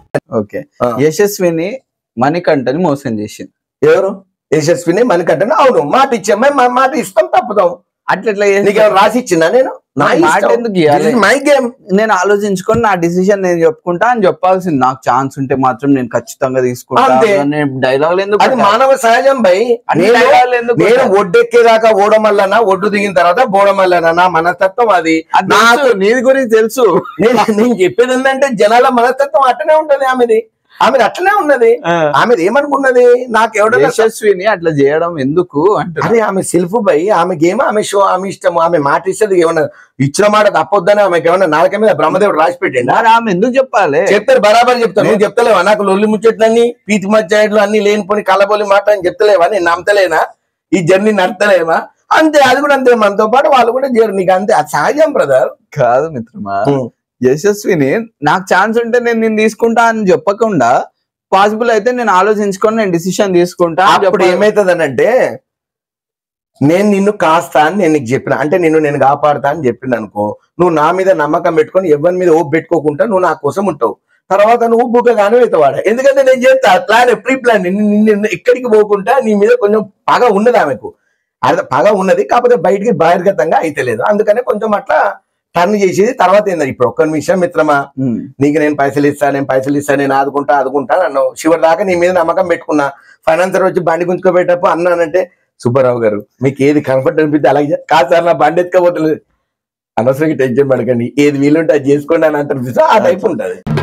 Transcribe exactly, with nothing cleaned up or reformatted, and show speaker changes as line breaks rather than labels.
Okay, యశస్విని మణికంఠని మోసం చేసింది
ఎవరు? యశస్విని మణికంఠని. అవును, మాట ఇచ్చాం, మాట ఇస్తాం, తప్పుదాం.
అట్లా
నీకు రాసి ఇచ్చిందా? నేను మై గేమ్
నేను ఆలోచించుకొని నా డిసిషన్ నేను చెప్పుకుంటా అని చెప్పాల్సింది. నాకు ఛాన్స్ ఉంటే మాత్రం నేను ఖచ్చితంగా తీసుకుంటా. డైలాగ్ ఎందుకు?
అది మానవ సహజం భయ్. నేను ఒడ్డెక్కేదాకా ఓడమల్లనా, ఒడ్డు దిగిన తర్వాత బోడమల్లనా, నా మనస్తత్వం అది.
నాకు నీది గురించి తెలుసు.
నేను చెప్పేది ఏంటంటే జనాల మనస్తత్వం అట్లనే ఉంటది. ఆమెది ఆమె అట్లనే ఉన్నది. ఆమెది ఏమనుకున్నది? నాకు ఎవడో
యశస్విని అట్లా చేయడం ఎందుకు అంటే,
అదే ఆమె సెల్ఫ్ బై, ఆమె గేమ్, ఆమె షో, ఆమె ఇష్టం. ఆమె మాట ఇస్తుంది. ఏమన్నా ఇచ్చిన మాట తప్పొద్దని ఆమెకి ఏమన్నా నాలుక మీద బ్రహ్మదేవుడు రాసి పెట్టండి.
ఆమె ఎందుకు చెప్పాలి?
చెప్తారు, బరాబర్ చెప్తాను. నువ్వు చెప్తలేవా నాకు లొల్లి ముచ్చట్లన్నీ, పీతి మధ్యాయులు అన్ని లేనిపోని కళ్ళబోలి మాట అని చెప్తలేవా? నేను నమ్మతలేనా? ఈ జర్నీ నడతలేమా? అంతే, అది కూడా అంతే. మనతో పాటు వాళ్ళు కూడా చేయరు. నీకు అంతే, అది సహజం బ్రదర్.
కాదు మిత్రమా, యశస్విని నాకు ఛాన్స్ ఉంటే నేను నేను తీసుకుంటా అని చెప్పకుండా, పాసిబుల్ అయితే నేను ఆలోచించుకొని నేను డిసిషన్ తీసుకుంటా.
అప్పుడు ఏమైతుంది అని అంటే, నేను నిన్ను కాస్తా అని నేను నీకు చెప్పిన అంటే, నిన్ను నేను కాపాడుతా అని చెప్పిన అనుకో, నువ్వు నా మీద నమ్మకం పెట్టుకొని ఎవరి మీద ఓపు పెట్టుకోకుండా నువ్వు నా కోసం ఉంటావు. తర్వాత నువ్వు బుగ్గగానే అవుతావాడ. ఎందుకంటే నేను చేస్తా ప్లాన్, ప్రీ ప్లాన్. నిన్ను ఎక్కడికి పోకుండా నీ మీద కొంచెం పగ ఉన్నది ఆమెకు. అదే పగ ఉన్నది, కాకపోతే బయటికి బహిర్గతంగా అయితే లేదు. అందుకనే కొంచెం అట్లా టర్న్ చేసేది. తర్వాత ఏందా, ఇప్పుడు ఒక్క విషయం మిత్రమా, నీకు నేను పైసలు ఇస్తా, నేను పైసలు ఇస్తా, నేను ఆదుకుంటా ఆదుకుంటా నన్ను చివరి దాకా నీ మీద నమ్మకం పెట్టుకున్నా. ఫైనాన్సర్ వచ్చి బండి గుంజుకోబెట్టేటప్పుడు అన్నానంటే, సుబ్బారావు గారు మీకు ఏది కంఫర్ట్ అనిపిస్తే అలాగే, కాదు సార్ నా బండి ఎత్తుకోబోతుంది, అనవసరంగా టెన్షన్ పడకండి, ఏది వీలుంటే అది చేసుకోండి అని అంటారు. ఆ టైప్ ఉంటుంది.